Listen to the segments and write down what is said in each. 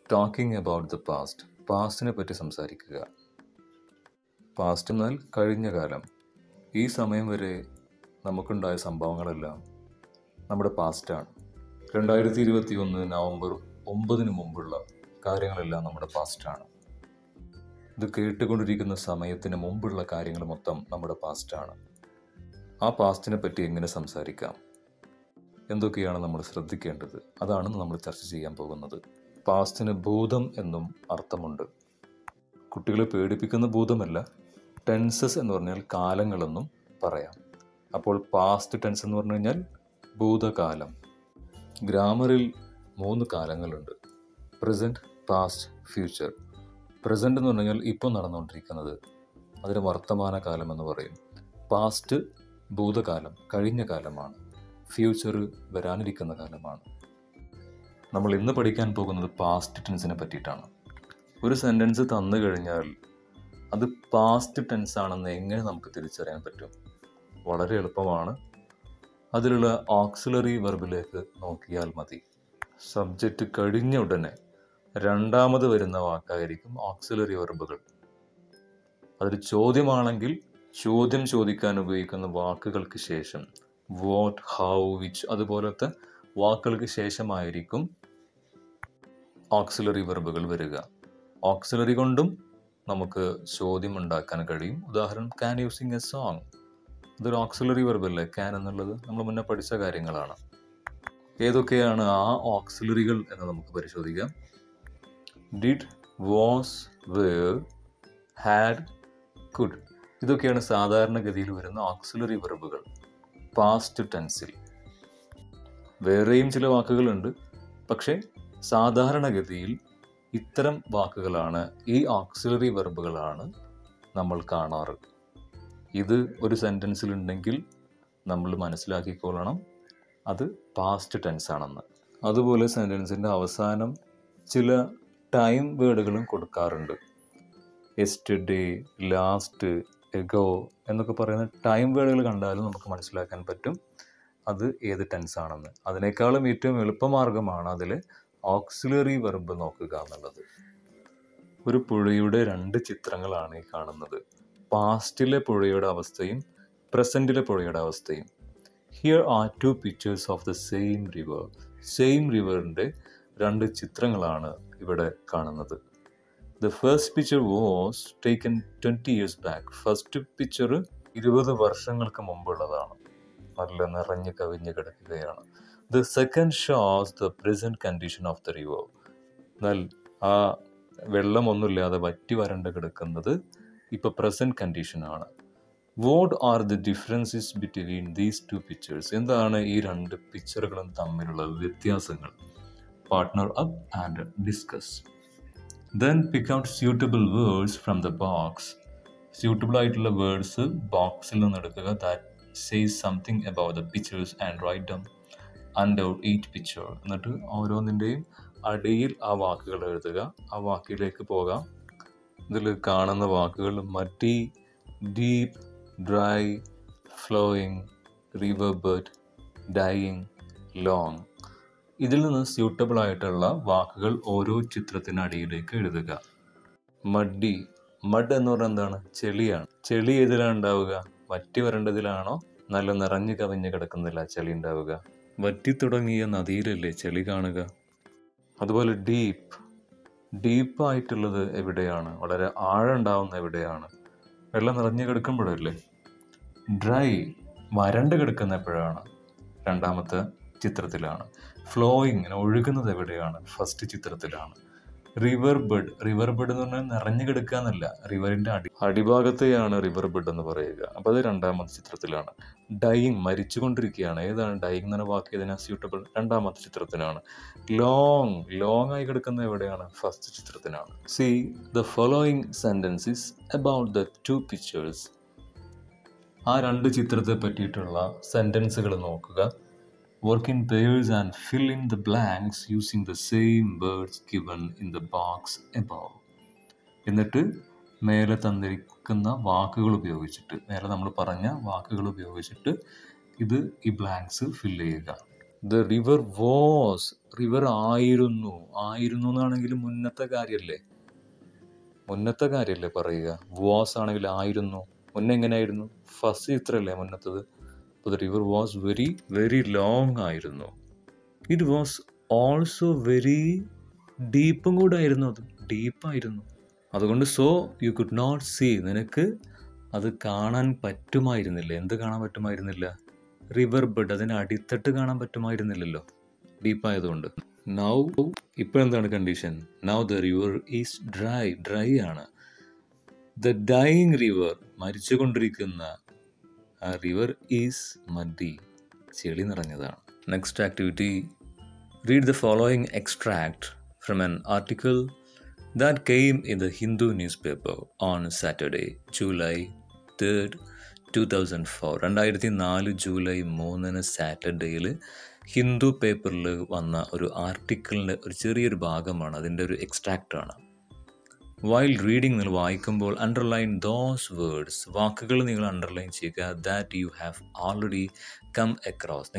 Talking about the past. പാസ്റ്റിനെ പറ്റി സംസാരിക്കുക. പാസ്റ്റ് എന്നാൽ കഴിഞ്ഞ കാലം. ഈ സമയം വരെ നമുക്കുണ്ടായ സംഭവങ്ങളെല്ലാം നമ്മുടെ പാസ്റ്റാണ്. 2021 നവംബർ 9 മുമ്പുള്ള കാര്യങ്ങളെല്ലാം നമ്മുടെ പാസ്റ്റാണ്. ഇത് കേട്ടുകൊണ്ടിരിക്കുന്ന സമയത്തിന് മുമ്പുള്ള കാര്യങ്ങൾ മൊത്തം നമ്മുടെ പാസ്റ്റാണ്. ആ പാസ്റ്റിനെ പറ്റി എങ്ങനെ സംസാരിക്കാം, എന്തൊക്കെയാണ് നമ്മൾ ശ്രദ്ധിക്കേണ്ടത്, അതാണ് നമ്മൾ ചർച്ച ചെയ്യാൻ പോകുന്നത്. പാസ്റ്റിന് ഭൂതം എന്നും അർത്ഥമുണ്ട്. കുട്ടികളെ പേടിപ്പിക്കുന്ന ഭൂതമല്ല. ടെൻസസ് എന്ന് പറഞ്ഞാൽ കാലങ്ങളെന്നും പറയാം. അപ്പോൾ പാസ്റ്റ് ടെൻസ് എന്ന് പറഞ്ഞു കഴിഞ്ഞാൽ ഭൂതകാലം. ഗ്രാമറിൽ 3 കാലങ്ങളുണ്ട്: പ്രസൻറ്റ്, പാസ്റ്റ്, ഫ്യൂച്ചർ. പ്രസൻറ്റ് എന്ന് പറഞ്ഞാൽ ഇപ്പോൾ നടന്നുകൊണ്ടിരിക്കുന്നത്, അതിന് വർത്തമാനകാലം എന്ന് പറയും. പാസ്റ്റ് ഭൂതകാലം, കഴിഞ്ഞ കാലമാണ്. ഫ്യൂച്ചർ വരാനിരിക്കുന്ന കാലമാണ്. നമ്മൾ ഇന്ന് പഠിക്കാൻ പോകുന്നത് പാസ്റ്റ് ടെൻസിനെ പറ്റിയിട്ടാണ്. ഒരു സെൻറ്റൻസ് തന്നു കഴിഞ്ഞാൽ അത് പാസ്റ്റ് ടെൻസ് ആണെന്ന് എങ്ങനെ നമുക്ക് തിരിച്ചറിയാൻ പറ്റും? വളരെ എളുപ്പമാണ്. അതിലുള്ള ഓക്സിലറി വെർബിലേക്ക് നോക്കിയാൽ മതി. സബ്ജക്റ്റ് കഴിഞ്ഞ ഉടനെ രണ്ടാമത് വരുന്ന വാക്കായിരിക്കും ഓക്സിലറി വെർബുകൾ. അതൊരു ചോദ്യമാണെങ്കിൽ ചോദ്യം ചോദിക്കാൻ ഉപയോഗിക്കുന്ന വാക്കുകൾക്ക് ശേഷം വാട്ട്, ഹൗ, വിച്ച് അതുപോലത്തെ വാക്കുകൾക്ക് ശേഷമായിരിക്കും ഓക്സിലറി വെർബുകൾ വരിക. ഓക്സിലറി കൊണ്ടും നമുക്ക് ചോദ്യം ഉണ്ടാക്കാൻ കഴിയും. ഉദാഹരണം, can you sing a song. ഇതൊരു ഓക്സിലറി വെർബല്ലേ? ക്യാൻ എന്നുള്ളത് നമ്മൾ മുന്നേ പഠിച്ച കാര്യങ്ങളാണ്. ഏതൊക്കെയാണ് ആ ഓക്സിലറികൾ എന്ന് നമുക്ക് പരിശോധിക്കാം. Did, was, were, had, could. ഇതൊക്കെയാണ് സാധാരണഗതിയിൽ വരുന്ന ഓക്സിലറി വെർബുകൾ പാസ്റ്റ് ടെൻസിൽ. വേറെയും ചില വാക്കുകളുണ്ട്, പക്ഷേ സാധാരണഗതിയിൽ ഇത്തരം വാക്കുകളാണ്, ഈ ഓക്സിലറി വെർബുകളാണ് നമ്മൾ കാണാറ്. ഇത് ഒരു സെൻറ്റൻസിൽ ഉണ്ടെങ്കിൽ നമ്മൾ മനസ്സിലാക്കിക്കൊള്ളണം അത് പാസ്റ്റ് ടെൻസ് ആണെന്ന്. അതുപോലെ സെൻറ്റൻസിൻ്റെ അവസാനം ചില ടൈം വേർഡുകളും കൊടുക്കാറുണ്ട്. യെസ്റ്റർഡേ, ലാസ്റ്റ്, എഗോ എന്നൊക്കെ പറയുന്ന ടൈം വേർഡുകൾ കണ്ടാലും നമുക്ക് മനസ്സിലാക്കാൻ പറ്റും അത് ഏത് ടെൻസ് ആണെന്ന്. അതിനേക്കാളും ഏറ്റവും എളുപ്പമാർഗമാണ് അതിൽ ഓക്സിലറി വെർബ് നോക്കുക എന്നുള്ളത്. ഒരു പുഴയുടെ 2 ചിത്രങ്ങളാണ് ഈ കാണുന്നത്. പാസ്റ്റിലെ പുഴയുടെ അവസ്ഥയും പ്രസൻറ്റിലെ പുഴയുടെ അവസ്ഥയും. Here are 2 pictures of the same river. Same റിവറിൻ്റെ 2 ചിത്രങ്ങളാണ് ഇവിടെ കാണുന്നത്. The first picture was taken 20 years back. First picture 20 വർഷങ്ങൾക്ക് മുമ്പുള്ളതാണ്. നല്ല നിറഞ്ഞു കവിഞ്ഞ് കിടക്കുകയാണ്. The second shows the present condition of the river. എന്നാൽ ആ വെള്ളമൊന്നുമില്ലാതെ വറ്റി വരണ്ട് കിടക്കുന്നത് ഇപ്പോൾ പ്രസൻറ്റ് കണ്ടീഷനാണ്. What are the differences between these 2 pictures? എന്താണ് ഈ 2 പിക്ചറുകളും തമ്മിലുള്ള വ്യത്യാസങ്ങൾ? Partner up and discuss. Then pick out suitable words from the box. Suitable ആയിട്ടുള്ള വേർഡ്സ് ബോക്സിൽ നിന്ന് എടുക്കുക. That says something about the pictures and write them under each picture. എന്നിട്ട് ഓരോന്നിൻ്റെയും അടിയിൽ ആ വാക്കുകൾ എഴുതുക. ആ വാക്കിലേക്ക് പോകാം. ഇതിൽ കാണുന്ന വാക്കുകൾ muddy, deep, dry, flowing, river bed, dying, long. ഇതിൽ നിന്ന് സ്യൂട്ടബിൾ ആയിട്ടുള്ള വാക്കുകൾ ഓരോ ചിത്രത്തിനടിയിലേക്ക് എഴുതുക. മഡി, മഡ് എന്ന് പറഞ്ഞാൽ എന്താണ്? ചെളിയാണ്. ചെളി ഏതിലാണ് ഉണ്ടാവുക? വറ്റി വരേണ്ടതിലാണോ നല്ല നിറഞ്ഞു കവിഞ്ഞ് കിടക്കുന്നില്ല ചെളി ഉണ്ടാവുക? വറ്റി തുടങ്ങിയ നദിയിലല്ലേ ചെളി കാണുക. അതുപോലെ ഡീപ്പ്, ഡീപ്പായിട്ടുള്ളത് എവിടെയാണ്? വളരെ ആഴം ഉണ്ടാവുന്ന എവിടെയാണ്? വെള്ളം നിറഞ്ഞു കിടക്കുമ്പോഴല്ലേ. ഡ്രൈ, വരണ്ട് കിടക്കുന്ന എപ്പോഴാണ്? രണ്ടാമത്തെ ചിത്രത്തിലാണ്. ഫ്ലോയിങ്, ഒഴുകുന്നത് എവിടെയാണ്? ഫസ്റ്റ് ചിത്രത്തിലാണ്. റിവർ ബെഡ്, റിവർ ബെഡ് എന്ന് പറഞ്ഞാൽ നിറഞ്ഞു കിടക്കുക എന്നല്ല, റിവറിൻ്റെ അടിഭാഗത്തെയാണ് റിവർ ബെഡ് എന്ന് പറയുക. അപ്പോൾ അത് രണ്ടാമത്തെ ചിത്രത്തിലാണ്. ഡൈയിങ്, മരിച്ചുകൊണ്ടിരിക്കുകയാണ്. ഏതാണ് ഡൈയിങ് എന്ന വാക്ക്? ഏതിനാണ് സ്യൂട്ടബിൾ? രണ്ടാമത്തെ ചിത്രത്തിനാണ്. ലോങ്, ലോങ് ആയി കിടക്കുന്ന എവിടെയാണ്? ഫസ്റ്റ് ചിത്രത്തിനാണ്. See, the following sentence is about the 2 pictures. ആ 2 ചിത്രത്തെ പറ്റിയിട്ടുള്ള സെൻറ്റൻസുകൾ നോക്കുക. Work in pairs and fill in the blanks using the same words given in the box above. എന്നിട്ട് മേലെ തന്നിരിക്കുന്ന വാക്കുകൾ ഉപയോഗിച്ചിട്ട്, മേലെ നമ്മൾ പറഞ്ഞ വാക്കുകൾ ഉപയോഗിച്ചിട്ട് ഇത് ഈ ബ്ലാങ്ക്സ് ഫില്ല് ചെയ്യുക. The river was റിവർ ആയിരുന്നു. ആയിരുന്നു എന്നാണെങ്കിൽ മുന്നത്തെ കാര്യമല്ലേ പറയുക. വാസ് ആണെങ്കിൽ ആയിരുന്നു. മുന്നേ എങ്ങനെയായിരുന്നു? ഫസ്റ്റ് ഇത്രയല്ലേ മുന്നത്തത്. അപ്പോൾ the river was very very long ആയിരുന്നു. ഇറ്റ് വാസ് ഓൾസോ വെരി ഡീപ്പും കൂടെ ആയിരുന്നു. അത് ഡീപ്പായിരുന്നു. അതുകൊണ്ട് so you could not see, നിനക്ക് അത് കാണാൻ പറ്റുമായിരുന്നില്ല. എന്ത് കാണാൻ പറ്റുമായിരുന്നില്ല? റിവർ ബെഡ്, അതിൻ്റെ അടിത്തട്ട് കാണാൻ പറ്റുമായിരുന്നില്ലല്ലോ, ഡീപ്പായതുകൊണ്ട്. നൗ ഇപ്പോൾ എന്താണ് കണ്ടീഷൻ? Now the river is dry ആണ്. ദ ഡൈയിങ് റിവർ, മരിച്ചുകൊണ്ടിരിക്കുന്ന ആ റിവർ ഈസ് മഡി, ചെളി നിറഞ്ഞതാണ്. Next activity, read the following extract from an article that came in the Hindu newspaper on Saturday, July 3rd, 2004. 2004 July 3 സാറ്റർഡേയിൽ ഹിന്ദു പേപ്പറിൽ വന്ന ഒരു ആർട്ടിക്കിളിൻ്റെ ഒരു ചെറിയൊരു ഭാഗമാണ്, അതിൻ്റെ ഒരു എക്സ്ട്രാക്റ്റാണ്. വൈൽ റീഡിങ്, നിങ്ങൾ വായിക്കുമ്പോൾ അണ്ടർലൈൻ ദോസ് വേർഡ്സ്, വാക്കുകൾ നിങ്ങൾ അണ്ടർലൈൻ ചെയ്യുക. That you have already come across,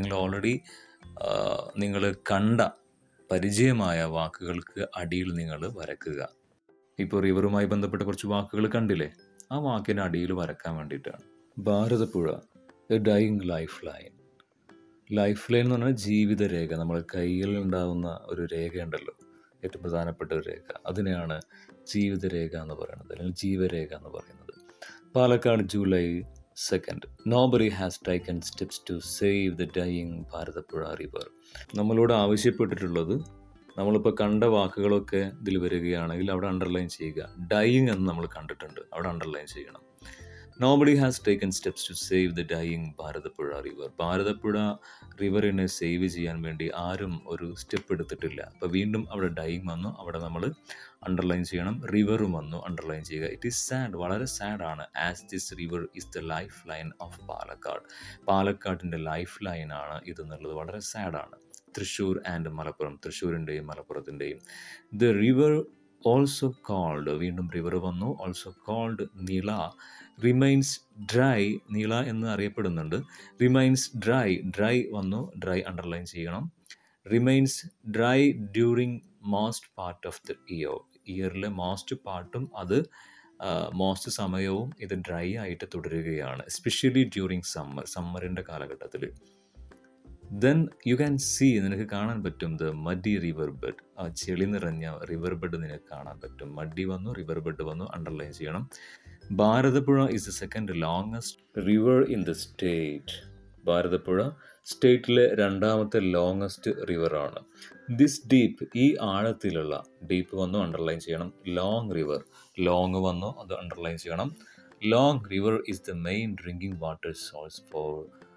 നിങ്ങൾ കണ്ട പരിചയമായ വാക്കുകൾക്ക് അടിയിൽ നിങ്ങൾ വരക്കുക. ഇപ്പോൾ റിവറുമായി ബന്ധപ്പെട്ട കുറച്ച് വാക്കുകൾ കണ്ടില്ലേ, ആ വാക്കിന് അടിയിൽ വരക്കാൻ വേണ്ടിയിട്ടാണ്. Bharathapuzha, a dying life line. Life line എന്ന് പറഞ്ഞാൽ ജീവിതരേഖ. നമ്മുടെ കയ്യിൽ ഉണ്ടാകുന്ന ഒരു രേഖയുണ്ടല്ലോ, ഏറ്റവും പ്രധാനപ്പെട്ട ഒരു രേഖ, അതിനെയാണ് ജീവിതരേഖ എന്ന് പറയുന്നത്, അല്ലെങ്കിൽ ജീവരേഖ എന്ന് പറയുന്നത്. Palakkad, July 2nd. Nobody has taken steps to save the dying Bharathapuzha river. നമ്മളോട് ആവശ്യപ്പെട്ടിട്ടുള്ളത്, നമ്മളിപ്പോൾ കണ്ട വാക്കുകളൊക്കെ ഇതിൽ വരികയാണെങ്കിൽ അവിടെ അണ്ടർലൈൻ ചെയ്യുക. ഡൈയിങ് എന്ന് നമ്മൾ കണ്ടിട്ടുണ്ട്, അവിടെ അണ്ടർലൈൻ ചെയ്യണം. Nobody has taken steps to save the dying Bharathapuzha river. Bharathapuzha റിവറിനെ സേവ് ചെയ്യാൻ വേണ്ടി ആരും ഒരു സ്റ്റെപ്പ് എടുത്തിട്ടില്ല. അപ്പോൾ വീണ്ടും അവിടെ ഡൈയിങ് വന്നു, അവിടെ നമ്മൾ അണ്ടർലൈൻ ചെയ്യണം. റിവറും വന്നു, അണ്ടർലൈൻ ചെയ്യുക. ഇറ്റ് ഈസ് സാഡ്, വളരെ സാഡാണ്. As this river is the life line of Palakkad. പാലക്കാടിൻ്റെ ലൈഫ് ലൈനാണ് ഇതെന്നുള്ളത് വളരെ സാഡാണ്. തൃശ്ശൂർ ആൻഡ് മലപ്പുറം, തൃശ്ശൂരിൻ്റെയും മലപ്പുറത്തിൻ്റെയും. ദ റിവർ ഓൾസോ കോൾഡ്, വീണ്ടും റിവർ വന്നു, also called Nila, remains dry, Nila എന്ന് അറിയപ്പെടുന്നുണ്ട്. റിമൈൻസ് ഡ്രൈ വന്നു, ഡ്രൈ അണ്ടർലൈൻ ചെയ്യണം. Remains dry during most part of the ഇയറിലെ മോസ്റ്റ് പാർട്ടും, അത് മോസ്റ്റ് സമയവും ഇത് ഡ്രൈ ആയിട്ട് തുടരുകയാണ്. എസ്പെഷ്യലി ഡ്യൂറിങ് സമ്മറിൻ്റെ കാലഘട്ടത്തിൽ. ദെൻ യു ക്യാൻ സീ, നിനക്ക് കാണാൻ പറ്റും, ദ മഡി റിവർ ബെഡ്, ആ ചെളി നിറഞ്ഞ റിവർ ബെഡ് നിനക്ക് കാണാൻ പറ്റും. മഡി വന്നു, റിവർ ബെഡ് വന്നു, അണ്ടർലൈൻ ചെയ്യണം. Bharathapuzha is the second longest river in the state. Bharathapuzha സ്റ്റേറ്റിലെ രണ്ടാമത്തെ ലോങ്ങസ്റ്റ് റിവറാണ്. ദിസ് ഡീപ്പ്, ഈ ആഴത്തിലുള്ള, ഡീപ്പ് വന്നു, അണ്ടർലൈൻ ചെയ്യണം. ലോങ് റിവർ, ലോങ് വന്നു, അത് അണ്ടർലൈൻ ചെയ്യണം. Long river is the main drinking water source for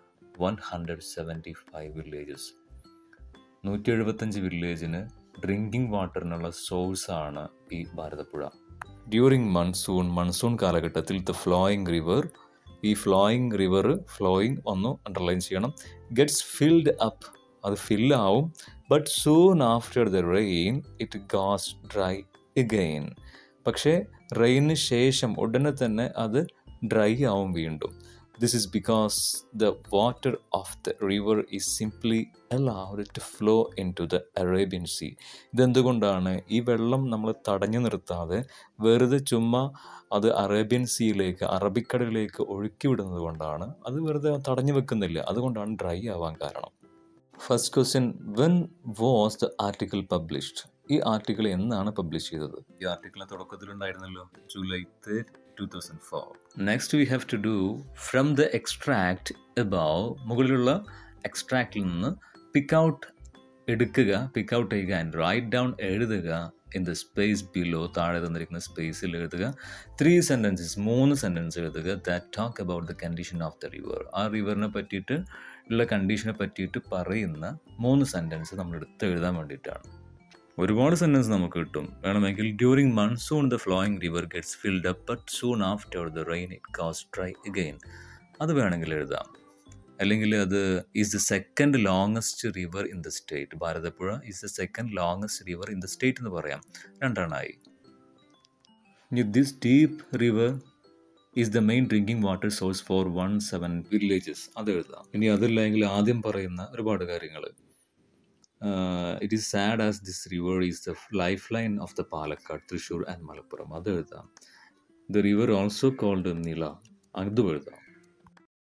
175 villages. 175 വില്ലേജിന് ഡ്രിങ്കിങ് വാട്ടറിനുള്ള സോഴ്സാണ് ഈ ഭാരതപ്പുഴ. ഡ്യൂറിങ് മൺസൂൺ കാലഘട്ടത്തിൽ ദ ഫ്ലോയിങ് റിവർ, ഈ ഫ്ലോയിങ് റിവർ, ഫ്ലോയിങ് വന്നു, അണ്ടർലൈൻ ചെയ്യണം. ഗെറ്റ്സ് ഫിൽഡ് അപ്പ്, അത് ഫില്ലാവും. But soon after the rain it goes dry again. പക്ഷേ റെയിന് ശേഷം ഉടനെ തന്നെ അത് ഡ്രൈ ആവും വീണ്ടും. This is because the water of the river is simply allowed to flow into the Arabian Sea. ഇതെന്തുകൊണ്ടാണ്? ഈ വെള്ളം നമ്മൾ തടഞ്ഞു നിർത്താതെ വെറുതെ ചുമ്മാ അത് അറേബ്യൻ സീയിലേക്ക്, അറബിക്കടലിലേക്ക് ഒഴുക്കി വിടുന്നത് കൊണ്ടാണ്. അത് വെറുതെ തടഞ്ഞു വെക്കുന്നില്ല, അതുകൊണ്ടാണ് ഡ്രൈ ആവാൻ കാരണം. First question, when was the article published? ഈ ആർട്ടിക്കിൾ എന്നാണ് പബ്ലിഷ് ചെയ്തത്? ഈ ആർട്ടിക്കിളിന് തുടക്കത്തിലുണ്ടായിരുന്നല്ലോ, July 3rd, 2004. Next we have to do from the extract above, മുകളിലുള്ള എക്സ്ട്രാക്റ്റിൽ നിന്ന് പിക്ക് ഔട്ട് ചെയ്യുക ആൻഡ് റൈറ്റ് ഡൗൺ, എഴുതുക ഇൻ ദ സ്പേസ് ബിലോ, താഴെ തന്നിരിക്കുന്ന സ്പേസിൽ എഴുതുക 3 sentences, 3 സെൻറ്റൻസ് എഴുതുക that talk about the condition of the river. ആ റിവറിനെ പറ്റിയിട്ട് ഉള്ള കണ്ടീഷനെ പറ്റിയിട്ട് പറയുന്ന 3 സെൻറ്റൻസ് നമ്മൾ എടുത്ത് എഴുതാൻ വേണ്ടിയിട്ടാണ്. ഒരുപാട് സെൻറ്റൻസ് നമുക്ക് കിട്ടും. വേണമെങ്കിൽ during monsoon the flowing river gets filled up but soon after the rain it goes dry again, അത് വേണമെങ്കിൽ എഴുതാം. അല്ലെങ്കിൽ അത് is the second longest river in the state. Bharathapuzha is the second longest river in the state എന്ന് പറയാം, രണ്ടെണ്ണമായി. This deep river is the main drinking water source for 107 villages, അത് എഴുതാം. ഇനി അതല്ലെങ്കിൽ ആദ്യം പറയുന്ന ഒരുപാട് കാര്യങ്ങൾ, it is sad as this river is the life line of the Palakkad, Thrissur and Malappuram. അത് എഴുതാം. ദ റിവർ ഓൾസോ കോൾഡ് നില, അതും എഴുതാം.